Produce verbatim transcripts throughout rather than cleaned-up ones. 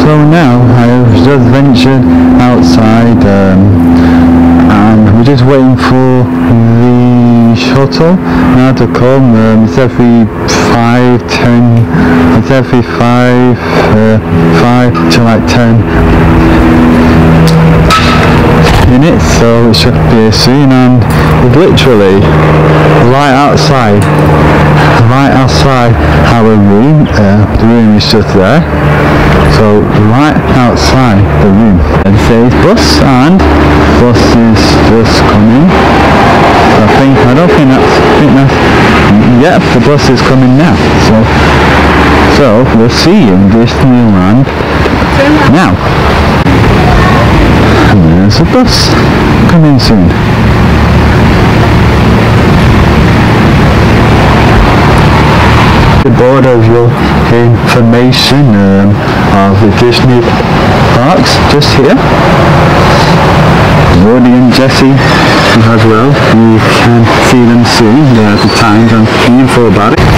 So now I've just ventured outside um, and we're just waiting for the shuttle now to come. Um, it's every five, ten, it's every five, uh, five to like ten minutes, so it should be soon, and it's literally right outside, right outside our room. Uh, the room is just there. So right outside the room, it says bus, and bus is just coming. I think I don't think that's. I think that's. Yep, the bus is coming now. So, so we'll see you in Disneyland now. And there's a bus coming soon. The board of your information um, of the Disney parks just here. Woody and Jessie as well. You can see them soon. They are the times and info about it.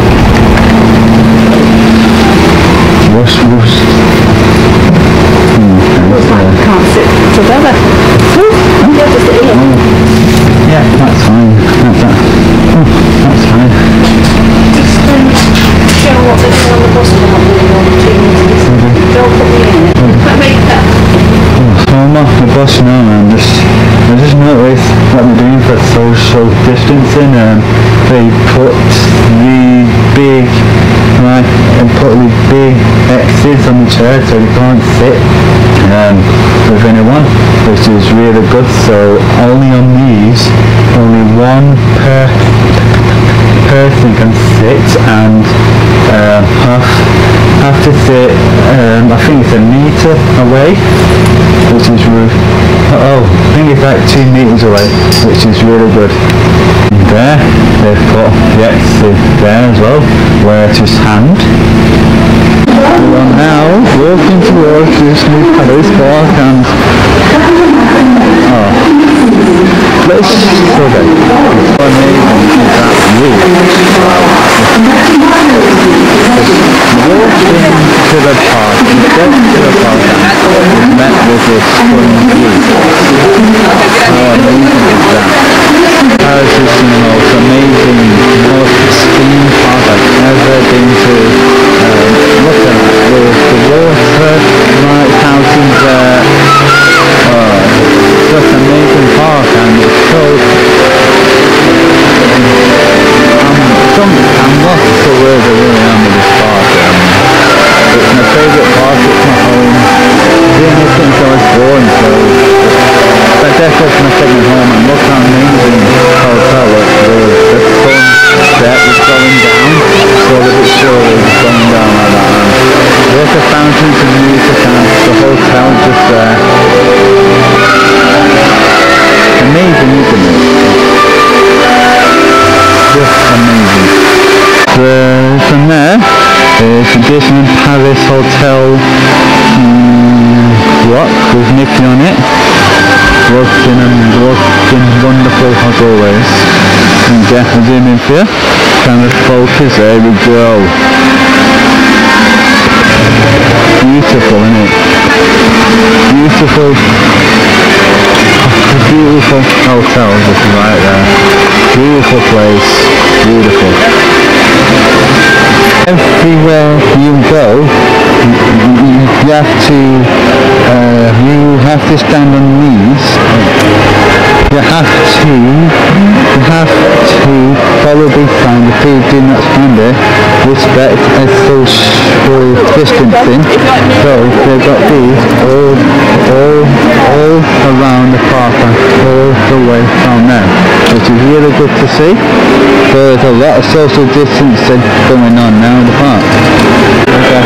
Whoosh, whoosh. Hmm, looks like you can't sit together. Oh, yeah, just sit here. Oh. Yeah, that's fine. That's, that. Oh, that's fine. Just um, show what they're doing on the bus about doing all the opportunities. Mm-hmm. Don't put me in it. Mm-hmm. Make that. Oh, so I'm off the bus now, and just I just noticed what they're doing for social distancing. Um, they put the big right and put the big X's on the chair so you can't sit um, with anyone, which is really good. So only on these, only one per person can sit, and uh, have, have to sit, um, I think it's a metre away, which is really, oh, I think it's like two metres away, which is really good. There, they've put the X there as well, where to stand. We are now walking towards Disney Paris Park, and oh, let's go there. It's amazing is that view. Walking to the park, you get to the park and you're met with this stunning view. How amazing is that? Paris is the most amazing, most pristine park I've ever been to. Um, look at that, with the water, lighthouses there. Oh, it's just an amazing park, and it's so. I'm, I'm lost for words I really am with this park. Um, it's my favourite park, it's my home. I've been here since I was born, so that definitely my second home. And look how amazing hotel it was. The sun set is going down, slowly but surely it's going down like that. And look at fountains and music, and the hotel just there. Amazing, isn't it? Just amazing. So from there is the Disneyland Paris Hotel um, rock with Mickey on it. Looking and looking wonderful as always. And get a zoom in here. Kind of focus. There we go. Beautiful, isn't it? Beautiful. A beautiful hotel just right there. Beautiful place. Beautiful. Everywhere you go, you have to uh, you have to stand on knees. You have to you have to follow the sign. The people do not stand there. Respect and social distancing. So they've got these all all all around the park and all the way down there, which is really good to see. So there's a lot of social distancing going on now in the park. Okay.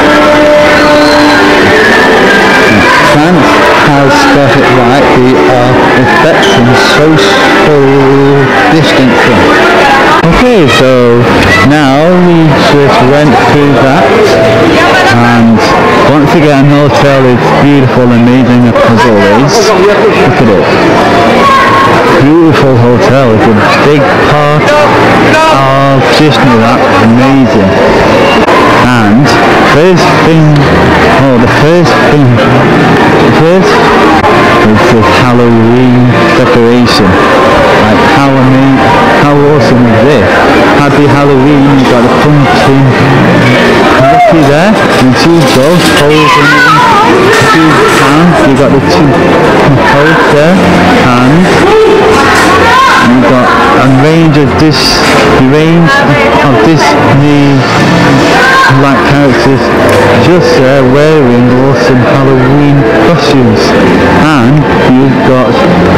France has got it right. We are respecting social distancing. Okay, so now we just went through that, and once again, the hotel is beautiful, amazing as always. Look at it. Beautiful hotel. It's a big part of Disneyland. Amazing. And first thing I Oh, the first thing, the first is the Halloween decoration. Like how I mean, how awesome is this? Happy Halloween, you got a pumpkin. Looky there, and two dogs holes in it. Two hands, you got the two holes there, hands. And you got a range of this, the range of Disney like characters just there wearing awesome Halloween costumes, and you've got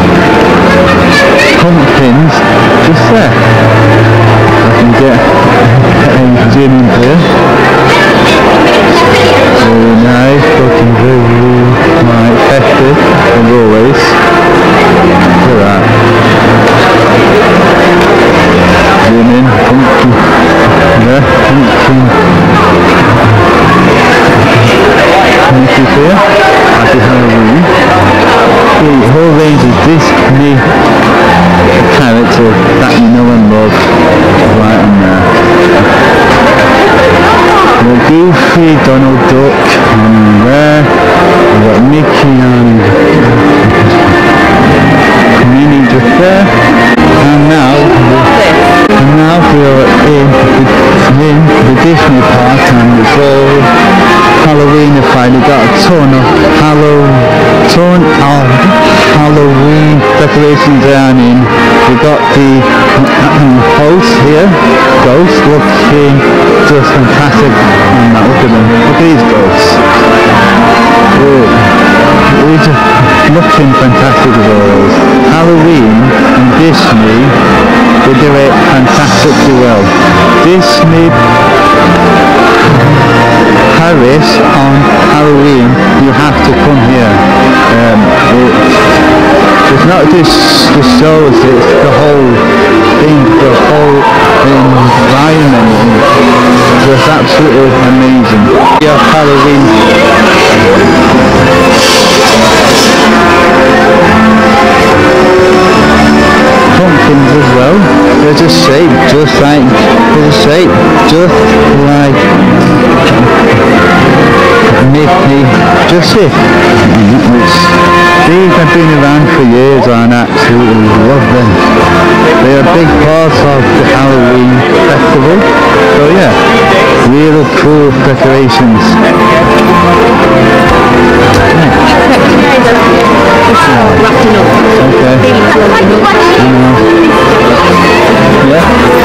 pumpkins just there. I can get a zoom in here. Very nice, looking very like festive as always. Look at that. Zoom in, pumpkin. There, pumpkin. This is here. Happy Halloween. The whole range of Disney characters that you know and love right on there. The Goofy, Donald Duck on there. We've got Mickey and Minnie just there. And now, and now we're in the, in the Disney park, and it's all Halloweenified. We've got a ton of Hallow, ton of Halloween decorations down in. We've got the host here, ghost looking just fantastic. Oh, look at them, look at these ghosts. Oh, they're just looking fantastic as always. Halloween and Disney, they do it fantastically well. Disney Paris on Halloween, you have to come here. Um, it, it's not just the shows, it's the whole thing, the whole environment. It's just absolutely amazing. We have Halloween. Pumpkins as well. They're just shaped just like, they're shaped just like Mickey, just it. These have been around for years and I absolutely love them. They're a big part of the Halloween festival. So yeah, really cool decorations. Wrapping up. Okay. Yeah.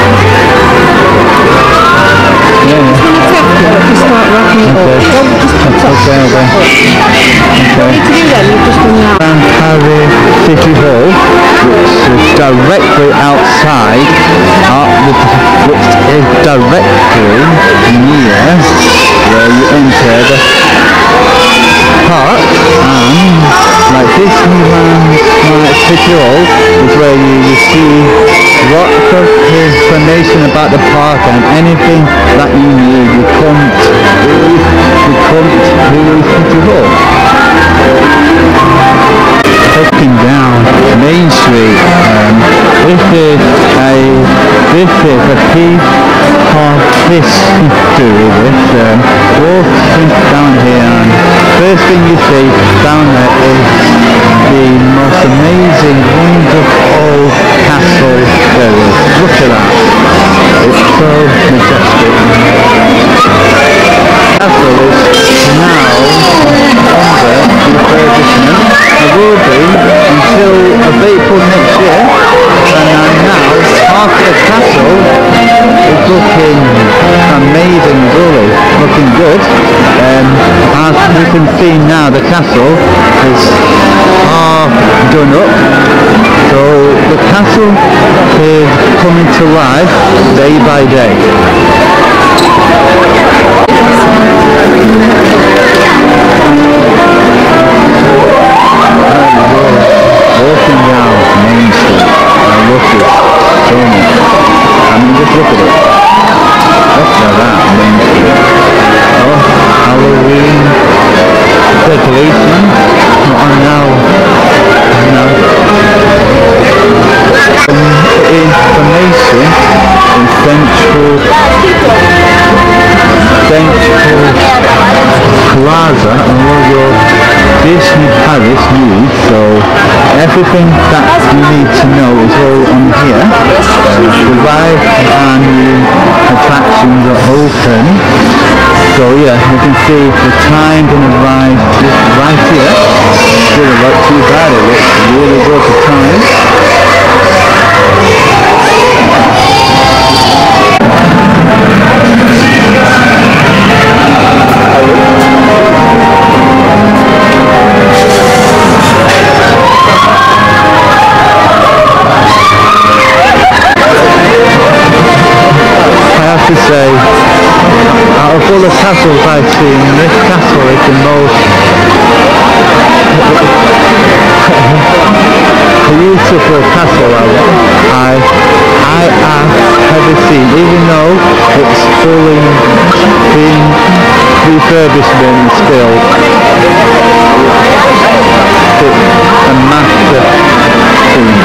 Yeah, yeah. Just start wrapping it up. Don't just put it Okay, okay. What you need to do then, you just bring that. Disneyland Paris City Hall, which is directly outside, uh, which is directly near where you enter the park, and like Disneyland like City Hall is where you receive lots of information about the park and anything that you need. You come to, you come to City Hall. Looking down Main Street, um, this is a this is a piece of history. This um, walking down here, and first thing you see down there is the most amazing, wonderful castle there is. Look at that! It's so majestic. The castle is now under refurbishment. It will be until April next year, and now half the castle is looking amazing, really looking good. Um, as you can see now, the castle is half done up, so the castle is coming to life day by day. Walking down Main Street, I love it so much. I mean, just look at it. Look at that Main Street. Oh, Halloween decoration. Oh, now, now. Some information in Central, Central plaza and all your Disney Paris needs. So everything that you need to know is all on here. Uh, the ride and the attractions are open. So yeah, you can see the time and the ride just right here. Doesn't look too bad, it looks really good for time. I have to say, out of all the castles I've seen, this castle is the most beautiful castle I, I have ever seen, even though it's fully been refurbishment still. It's a massive thing.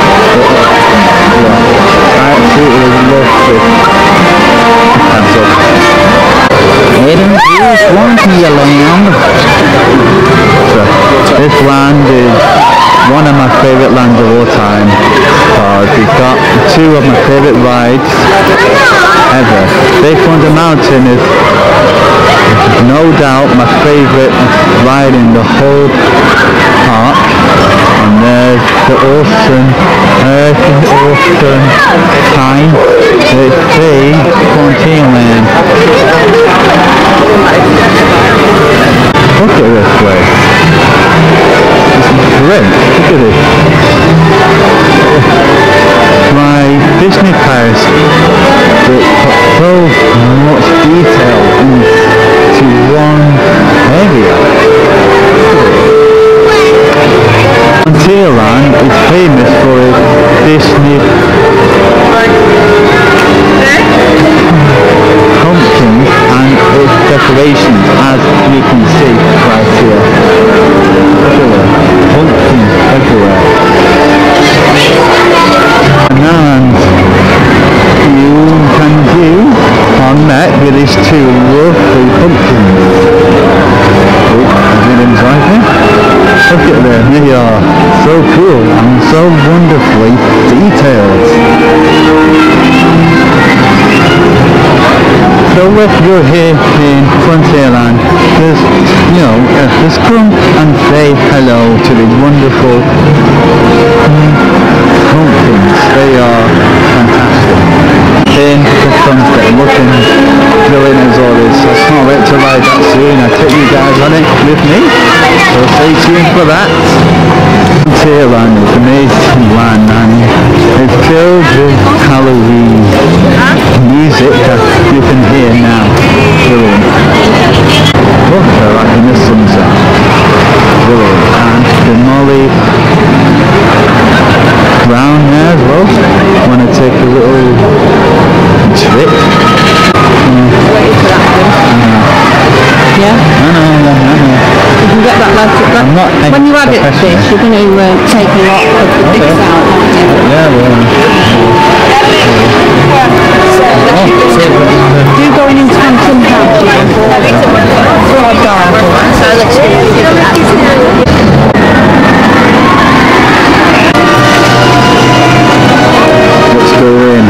Yeah, I absolutely love this castle. Heading through Swampyland. So, this land is one of my favourite lands of all time. Uh, we've got two of my favourite rides ever. Big Thunder Mountain is no doubt my favourite ride in the whole park. And there's the awesome, there's the awesome time. It's Big Frontierland. Look at this place. This is great. Look at this. My Disney Paris, it put so much detail into one area. Frontierland is famous for its Disney pumpkins and its decorations, as you can see right here. Everywhere. Pumpkins everywhere. And you can view our met with these two lovely pumpkins. Oh, everything's right there. Look at them, they are so cool and so wonderfully detailed. So if you're here in Frontierland, just, you know, uh, just come and say hello to the wonderful pumpkins. They are fantastic. In the sunset, looking brilliant as always. I can't wait to ride that soon. I'll take you guys on it with me. So stay tuned for that. Frontierland is an amazing land and it's filled with Halloween music that you can hear now. Brilliant. Look, they're like in the sunset. Brilliant. And the Molly round there as well. Want to take a little trip? Mm. Yeah? I know, I know, I know. You can get that later. That, I'm not when you add it to this, you're going to uh, take a lot of the okay. bits out, aren't you? Yeah, well. Do you going into Hampton House? So adorable. So let's do Let's go in.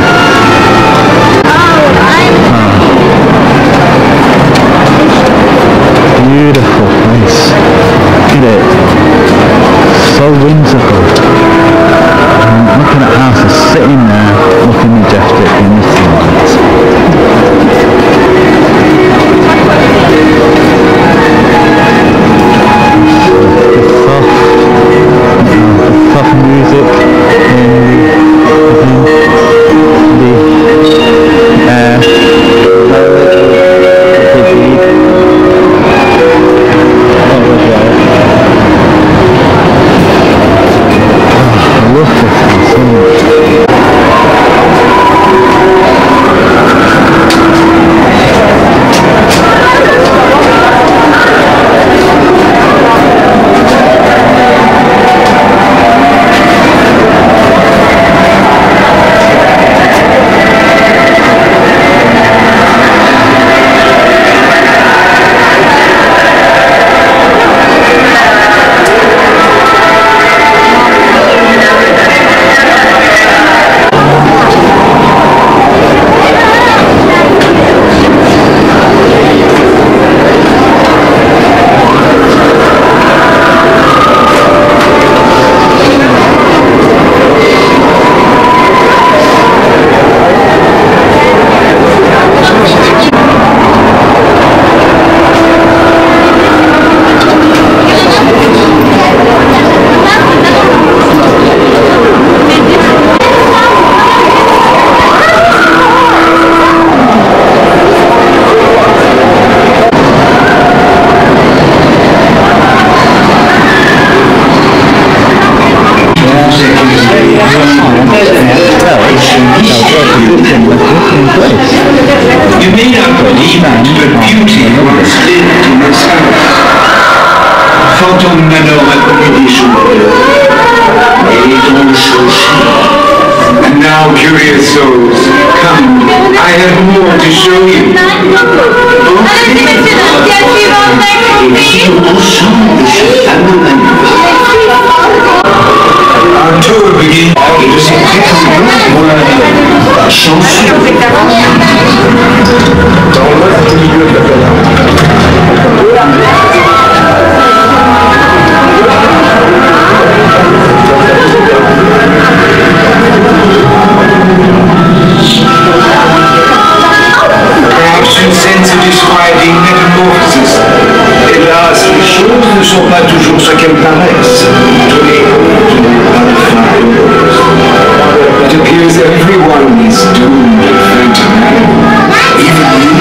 Beautiful place. Look at it. So whimsical. And looking at houses sitting there, looking majestic in the sunlight. The soft, the soft music in the, the air. I love this one so much. quarante ans de Manor a connu des jours et dont le changement. And now, curious souls, come, I have more to show you. Our tour begins et de ces prétendants, voilà la chanson. Dans le milieu de la Perhaps une scène se describe une métamorphosis. Hélas, les choses ne sont pas toujours ce qu'elles paraissent. Tous les contes n'ont pas de fin heureuse. It appears everyone is doomed to fate to man. Even you.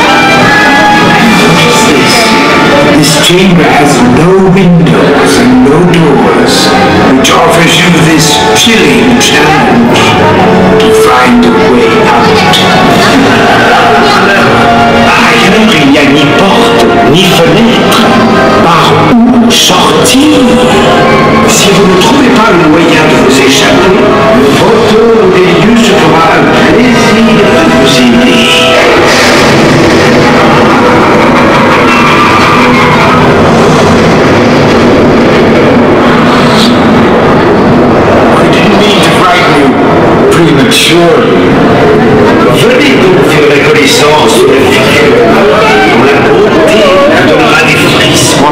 Notice this. This chamber has no windows and no doors, which offers you this chilling challenge to find a way out. Par ailleurs, il n'y a ni porte, ni fenêtre. Par où sortir? Si vous ne trouvez pas le moyen de vous échapper, votre des lieux se fera un plaisir de vous aider. I didn't mean to frighten you prematurely. Venez donc faire la connaissance de la figure dont la beauté vous donnera des frissements.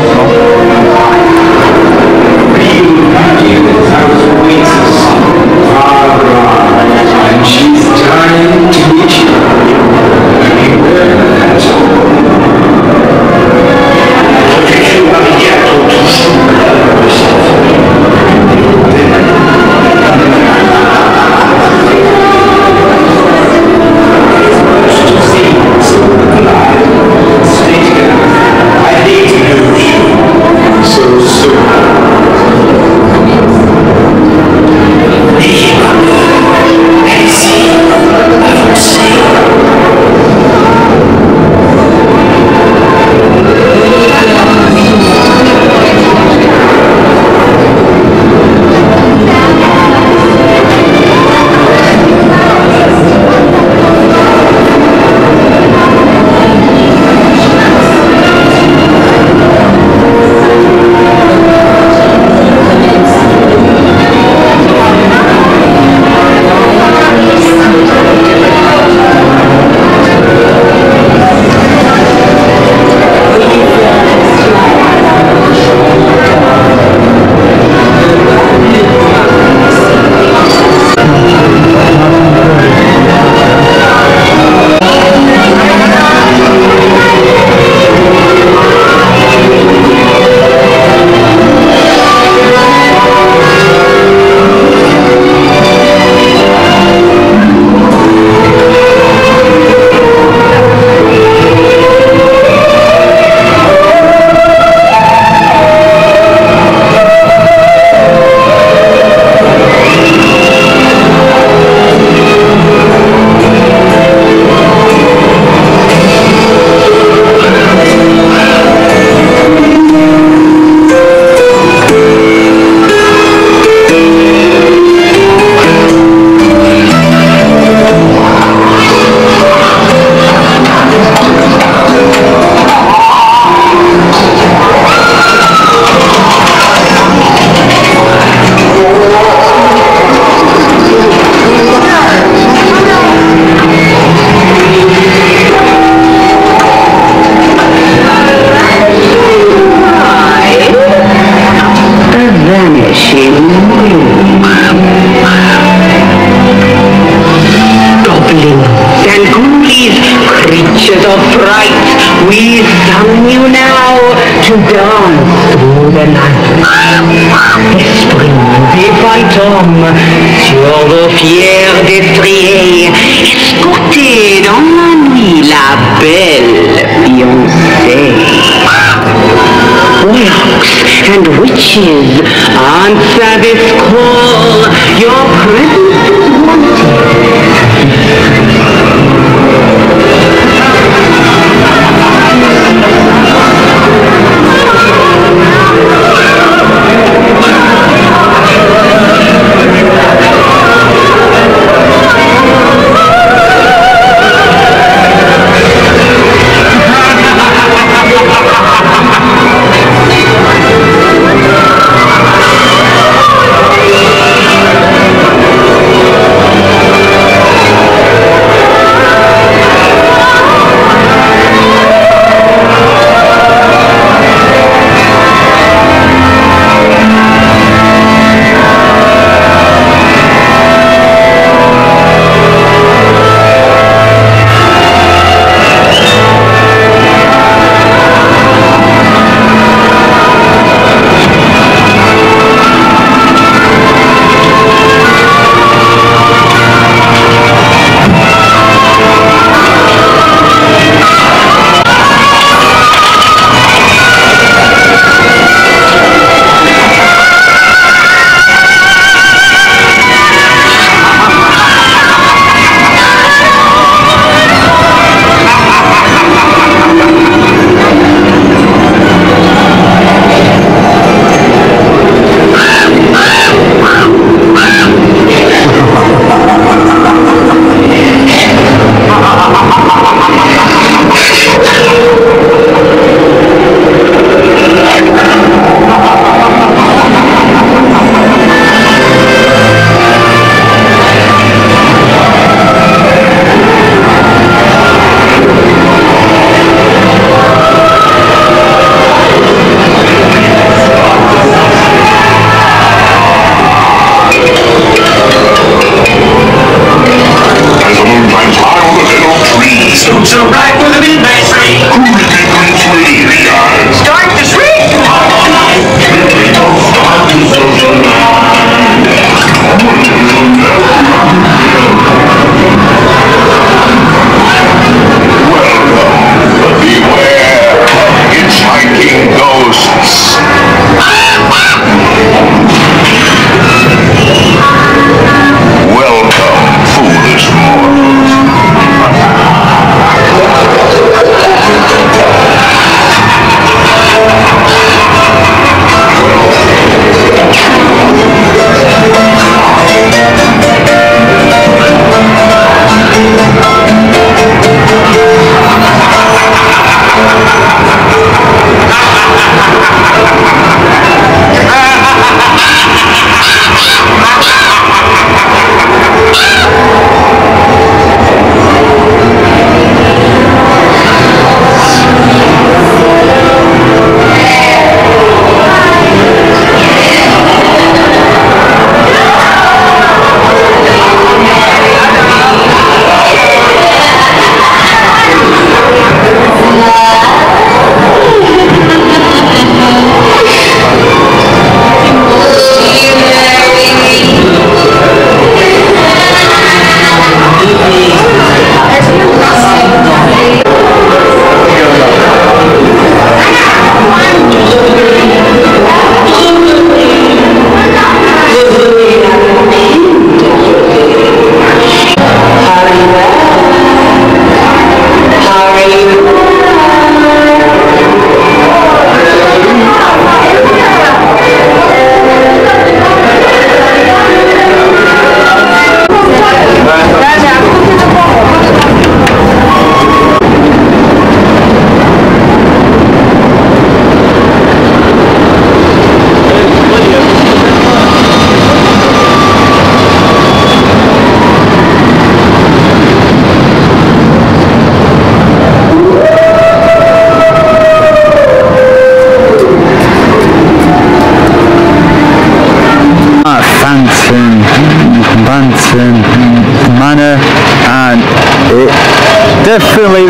Real beauty in this house awaits us. Far gone, and she's dying to meet you. Beware that soul. Protection immédiate toujours de cette famille. Sur vos fiers destriers, escortez dans la nuit la belle fiancée. Warlocks and witches, answer this call. Your presence is wanted.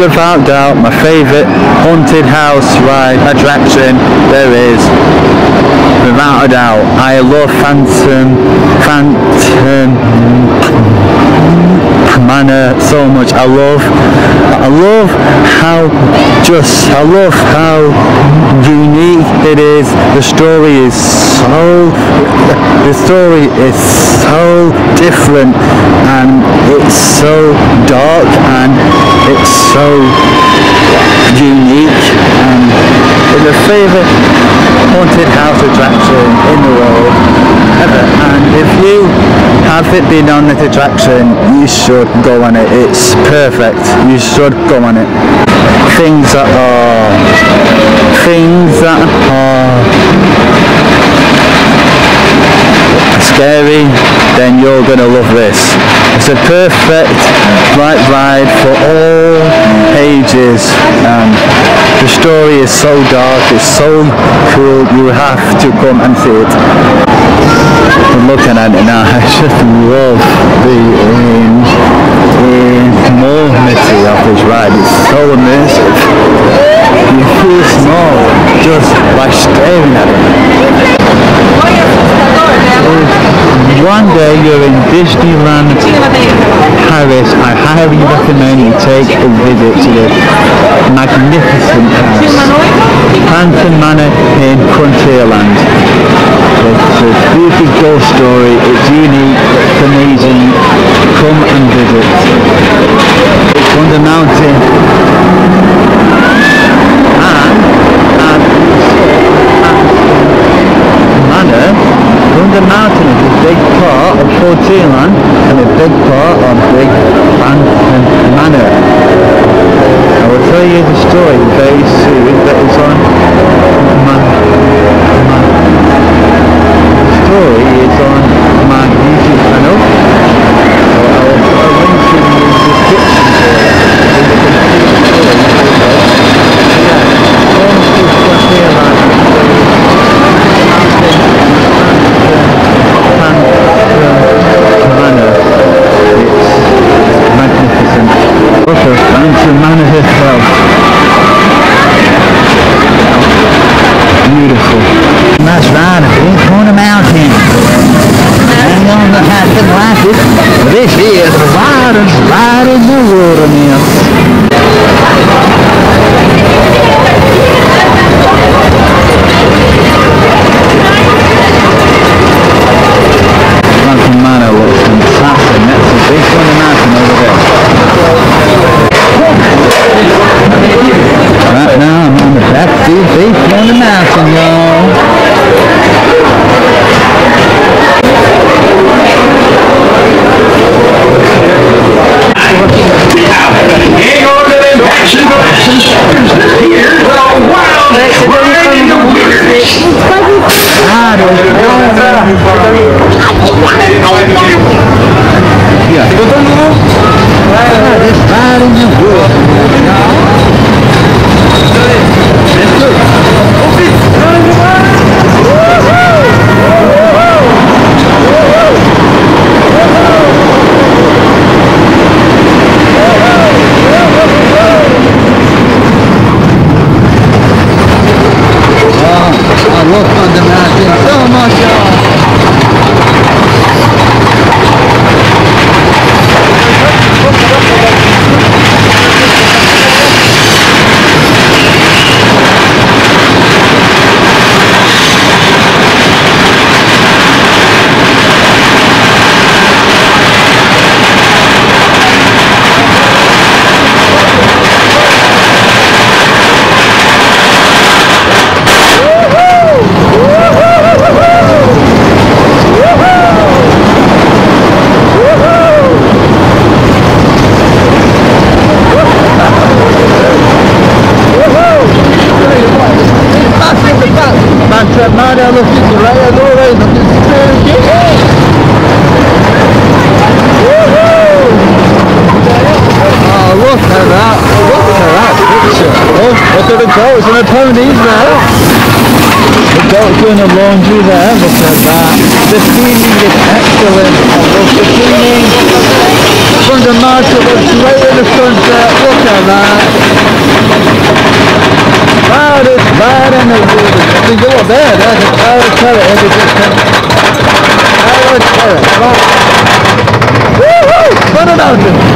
without doubt my favourite haunted house ride attraction there is. Without a doubt, I love Phantom, Phantom Manor so much. I love, I love how just, I love how unique it is. The story is so, the story is so different, and it's so dark, and it's so unique, and it's a favourite haunted house attraction in the world ever. And if you haven't been on this attraction, you should go on it. It's perfect. You should go on it. Things that are things that are scary, then you're gonna love this. It's a perfect right ride for all ages. Um, the story is so dark, it's so cool, you have to come and see it. I'm looking at it now, I just love the um, enormity of this ride. It's so immersive. You feel small just by staring at it. One day you're in Disneyland Paris, I highly recommend you take a visit to the magnificent house, Phantom Manor in Frontierland. It's a beautiful ghost story, it's unique, it's amazing, come and visit. It's on the mountain, and, and, and Manor, on the mountain is a big part of Frontierland and a big part of Big Phantom Manor. I will tell you the story very soon, that is on my, my the story is on my YouTube channel, so I will put a link in the description for it, so you can see the story. Yeah, going to Frontierland, Phantom Manor itself. Beautiful. That's right, a big on the mountain. Hang on the hat and glasses. This is the wildest ride in the wilderness. Phantom Manor looks fantastic. That's a big on the mountain over there. Right now I'm on the back seat base on the mountain, y'all. Hang on to them action action shoulders. Here's the wild ride in the wilderness. Yeah. This ride in the wilderness. I love Thunder Mountain so much, y'all. Manor, look, it's right at all right, look, it's spooky. Oh, look at that, look at that picture. Oh, look at the goats and the ponies there. The goats doing the laundry there, look at that. The cleaning is excellent, I love the cleaning. front of market looks right in the front there. Look at that. Bad is bad and it's you can go up there, there's a power turret if you just can. Power turret. Woo-hoo! Put it out there.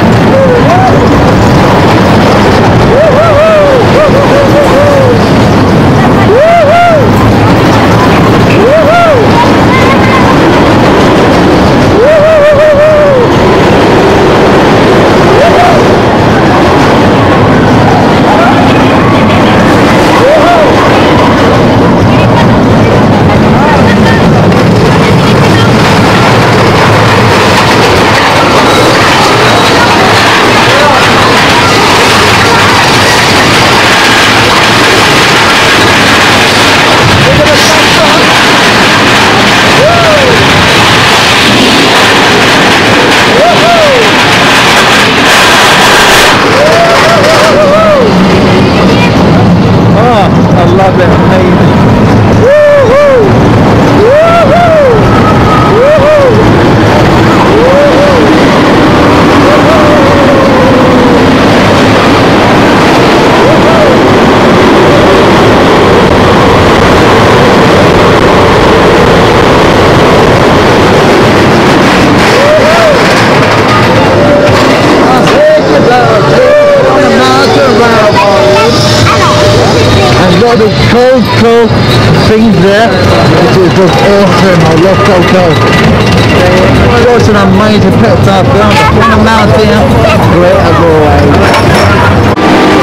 The cold, cold things there, which is just awesome. I love cold, cold. I go to the major pit stop down from the mountain, great as always.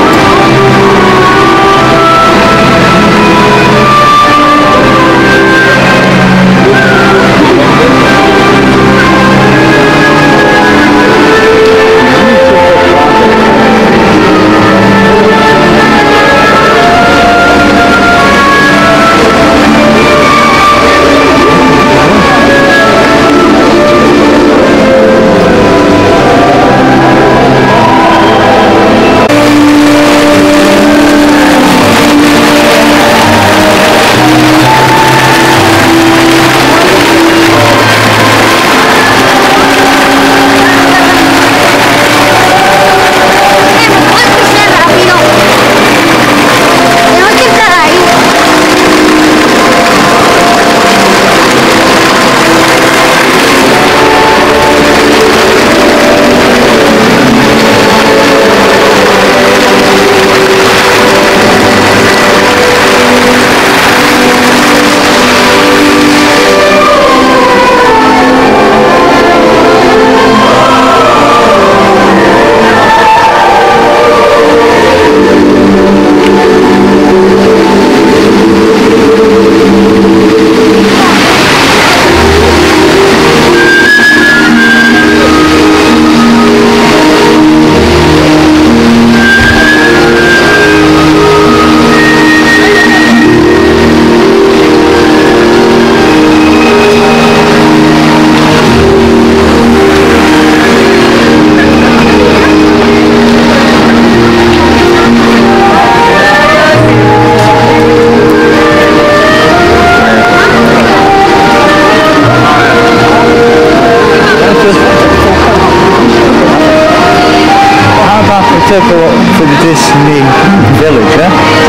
Take a walk to the Disney Village,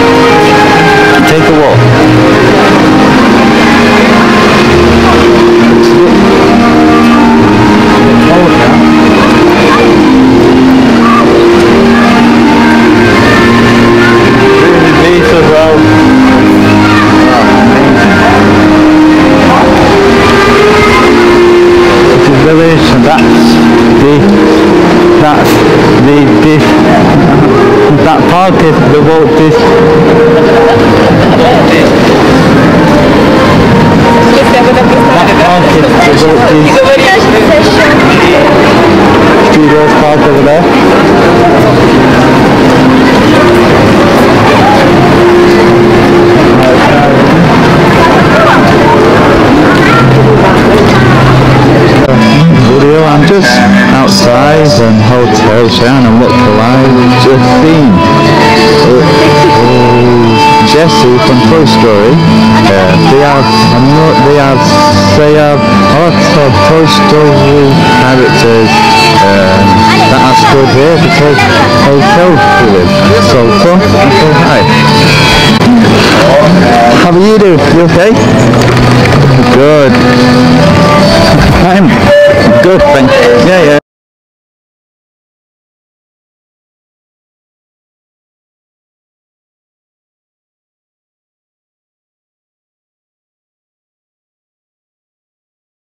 yeah? Take a walk. Really beach as well. It's a village, and that's the that's the this that park is the Walt Disney. That park is the Walt Disney Studios park over there. Video, I'm just outside and hotels here and I look alive, it's just seen. Jessie from Toy Story. Uh, they have, I'm not, they have, they have lots of Toy Story characters um, that are stood here because hotel village. So come and say hi. How are you doing? You okay? Good. I'm good, thank you. Yeah, yeah.